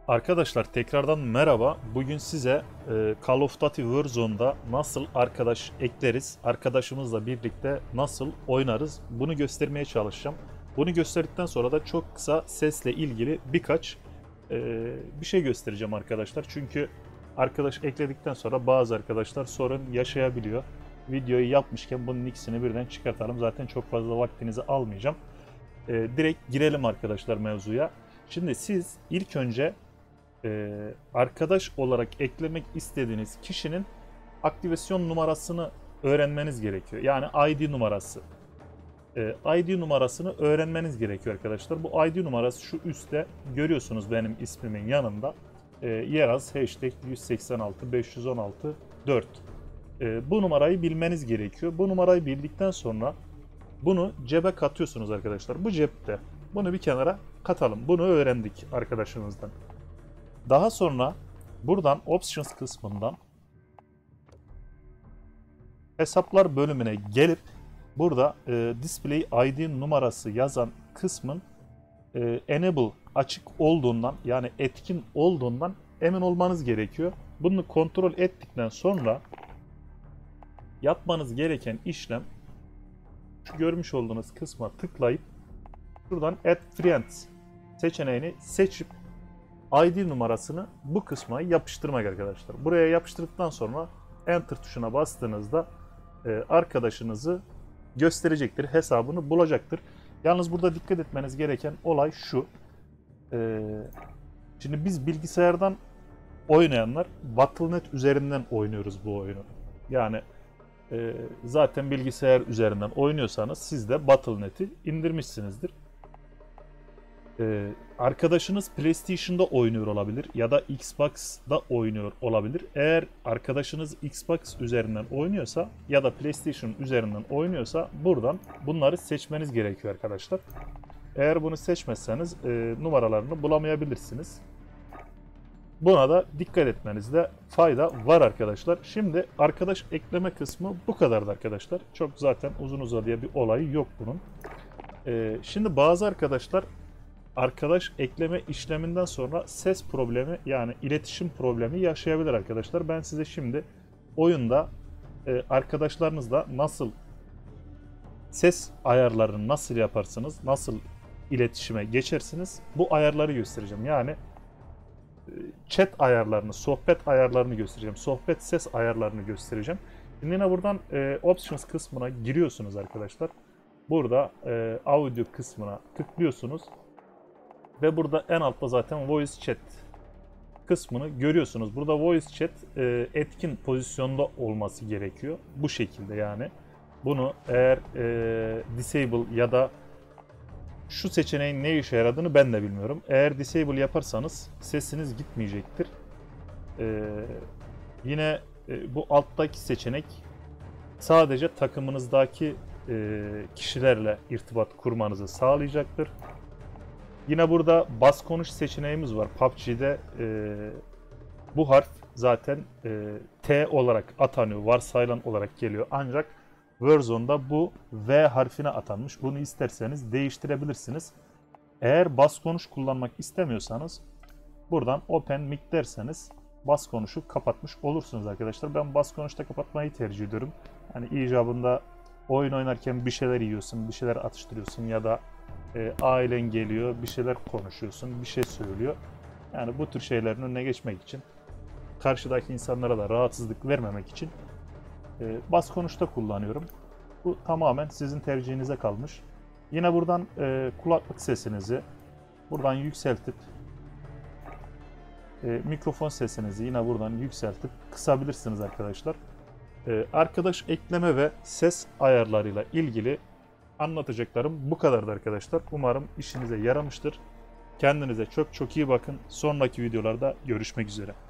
Arkadaşlar tekrardan merhaba. Bugün size Call of Duty Warzone'da nasıl arkadaş ekleriz, arkadaşımızla birlikte nasıl oynarız bunu göstermeye çalışacağım. Bunu gösterdikten sonra da çok kısa sesle ilgili birkaç bir şey göstereceğim arkadaşlar. Çünkü arkadaş ekledikten sonra bazı arkadaşlar sorun yaşayabiliyor. Videoyu yapmışken bunun ikisini birden çıkartalım. Zaten çok fazla vaktinizi almayacağım. Direkt girelim arkadaşlar mevzuya. Şimdi siz ilk önce arkadaş olarak eklemek istediğiniz kişinin aktivasyon numarasını öğrenmeniz gerekiyor. Yani ID numarası. ID numarasını öğrenmeniz gerekiyor arkadaşlar. Bu ID numarası şu üstte görüyorsunuz benim ismimin yanında. Yeraz hashtag 186 516 4. Bu numarayı bilmeniz gerekiyor. Bu numarayı bildikten sonra bunu cebe katıyorsunuz arkadaşlar. Bu cepte. Bunu bir kenara katalım. Bunu öğrendik arkadaşımızdan. Daha sonra buradan Options kısmından hesaplar bölümüne gelip burada Display ID numarası yazan kısmın Enable açık olduğundan yani etkin olduğundan emin olmanız gerekiyor. Bunu kontrol ettikten sonra yapmanız gereken işlem şu görmüş olduğunuz kısma tıklayıp buradan Add Friends seçeneğini seçip ID numarasını bu kısma yapıştırmak arkadaşlar. Buraya yapıştırdıktan sonra Enter tuşuna bastığınızda arkadaşınızı gösterecektir, hesabını bulacaktır. Yalnız burada dikkat etmeniz gereken olay şu. Şimdi biz bilgisayardan oynayanlar Battle.net üzerinden oynuyoruz bu oyunu. Yani zaten bilgisayar üzerinden oynuyorsanız siz de Battle.net'i indirmişsinizdir. Arkadaşınız PlayStation'da oynuyor olabilir ya da Xbox'da oynuyor olabilir. Eğer arkadaşınız Xbox üzerinden oynuyorsa ya da PlayStation üzerinden oynuyorsa buradan bunları seçmeniz gerekiyor arkadaşlar. Eğer bunu seçmezseniz numaralarını bulamayabilirsiniz. Buna da dikkat etmenizde fayda var arkadaşlar. Şimdi arkadaş ekleme kısmı bu kadardı arkadaşlar. Çok zaten uzun uzadıya bir olayı yok bunun. Şimdi bazı arkadaşlar arkadaş ekleme işleminden sonra ses problemi yani iletişim problemi yaşayabilir arkadaşlar. Ben size şimdi oyunda arkadaşlarınızla nasıl ses ayarlarını nasıl yaparsınız, nasıl iletişime geçersiniz bu ayarları göstereceğim. Yani chat ayarlarını, sohbet ayarlarını göstereceğim. Sohbet ses ayarlarını göstereceğim. Şimdi yine buradan Options kısmına giriyorsunuz arkadaşlar. Burada audio kısmına tıklıyorsunuz. Ve burada en altta zaten Voice Chat kısmını görüyorsunuz. Burada Voice Chat etkin pozisyonda olması gerekiyor. Bu şekilde yani. Bunu eğer Disable ya da şu seçeneğin ne işe yaradığını ben de bilmiyorum. Eğer Disable yaparsanız sesiniz gitmeyecektir. Yine bu alttaki seçenek sadece takımınızdaki kişilerle irtibat kurmanızı sağlayacaktır. Yine burada bas konuş seçeneğimiz var. PUBG'de bu harf zaten T olarak atanıyor. Varsayılan olarak geliyor. Ancak Warzone'da bu V harfine atanmış. Bunu isterseniz değiştirebilirsiniz. Eğer bas konuş kullanmak istemiyorsanız buradan Open Mic derseniz bas konuşu kapatmış olursunuz arkadaşlar. Ben bas konuşta kapatmayı tercih ediyorum. Hani icabında oyun oynarken bir şeyler yiyorsun, bir şeyler atıştırıyorsun ya da ailen geliyor, bir şeyler konuşuyorsun, bir şey söylüyor. Yani bu tür şeylerin önüne geçmek için, karşıdaki insanlara da rahatsızlık vermemek için bas konuşta kullanıyorum. Bu tamamen sizin tercihinize kalmış. Yine buradan kulaklık sesinizi buradan yükseltip mikrofon sesinizi yine buradan yükseltip kısabilirsiniz arkadaşlar. Arkadaş ekleme ve ses ayarlarıyla ilgili anlatacaklarım bu kadardı arkadaşlar. Umarım işinize yaramıştır. Kendinize çok çok iyi bakın. Sonraki videolarda görüşmek üzere.